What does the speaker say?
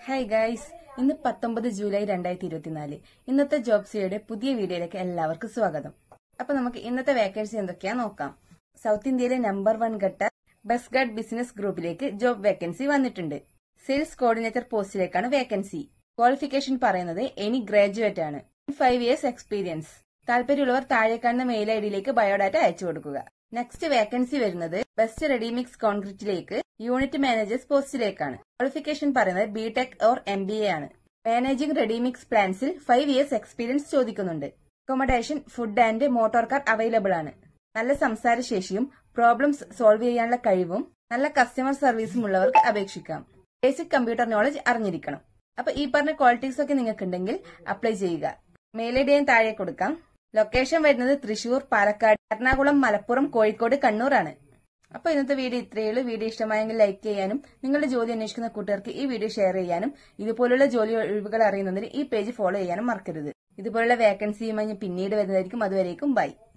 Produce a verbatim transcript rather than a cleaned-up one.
Hi guys, ഇന്ന് പത്തൊമ്പത് July രണ്ടായിരത്തി ഇരുപത്തിനാല്. ഇന്നത്തെ ജോബ് സിയുടെ പുതിയ വീഡിയോയിലേക്ക് എല്ലാവർക്കും സ്വാഗതം. അപ്പൊ നമുക്ക് ഇന്നത്തെ വേക്കൻസി എന്തൊക്കെയാ നോക്കാം. സൗത്ത് ഇന്ത്യയിലെ നമ്പർ വൺ ഘട്ട ബസ് ഗാർഡ് ബിസിനസ് ഗ്രൂപ്പിലേക്ക് ജോബ് വേക്കൻസി വന്നിട്ടുണ്ട്. സെയിൽസ് കോർഡിനേറ്റർ പോസ്റ്റിലേക്കാണ് വേക്കൻസി. ക്വാളിഫിക്കേഷൻ പറയുന്നത് എനി ഗ്രാജുവേറ്റ് ആണ്. Five years experience. താല്പര്യമുള്ളവർ താഴെ കാണുന്ന മെയിൽ ഐ ഡിയിലേക്ക് ബയോഡാറ്റ അയച്ചു കൊടുക്കുക. നെക്സ്റ്റ് വേക്കൻസി വരുന്നത് ബെസ്റ്റ് റെഡിമിക്സ് കോൺക്രീറ്റിലേക്ക് യൂണിറ്റ് മാനേജേഴ്സ് പോസ്റ്റിലേക്കാണ്. ക്വാളിഫിക്കേഷൻ പറയുന്നത് BTech or M B A ആണ്. മാനേജിംഗ് റെഡിമിക്സ് പ്ലാന്റ്സിൽ ഫൈവ് ഇയേഴ്സ് എക്സ്പീരിയൻസ് ചോദിക്കുന്നുണ്ട്. Accommodation, food and motor car available ആണ്. നല്ല സംസാരശേഷിയും പ്രോബ്ലംസ് സോൾവ് ചെയ്യാനുള്ള കഴിവും നല്ല കസ്റ്റമർ സർവീസും ഉള്ളവർക്ക് അപേക്ഷിക്കാം. ബേസിക് കമ്പ്യൂട്ടർ നോളജ് അറിഞ്ഞിരിക്കണം. അപ്പൊ ഈ പറഞ്ഞ ക്വാളിറ്റീസ് ഒക്കെ നിങ്ങൾക്കുണ്ടെങ്കിൽ അപ്ലൈ ചെയ്യുക. മെയിൽ ഐ ഡി ഞാൻ താഴെ കൊടുക്കാം. ലൊക്കേഷൻ വരുന്നത് തൃശൂർ, പാലക്കാട്, എറണാകുളം, മലപ്പുറം, കോഴിക്കോട്, കണ്ണൂർ ആണ്. അപ്പൊ ഇന്നത്തെ വീഡിയോ ഇത്രയേ ഉള്ളൂ. വീഡിയോ ഇഷ്ടമായെങ്കിൽ ലൈക്ക് ചെയ്യാനും നിങ്ങളുടെ ജോലി അന്വേഷിക്കുന്ന കൂട്ടുകാർക്ക് ഈ വീഡിയോ ഷെയർ ചെയ്യാനും ഇതുപോലുള്ള ജോലി ഒഴിവുകൾ അറിയുന്നതിന് ഈ പേജ് ഫോളോ ചെയ്യാനും മറക്കരുത്. ഇതുപോലുള്ള വേക്കൻസിയുമായി ഞാൻ പിന്നീട് വരുന്നതായിരിക്കും. അതുവരേക്കും ബൈ.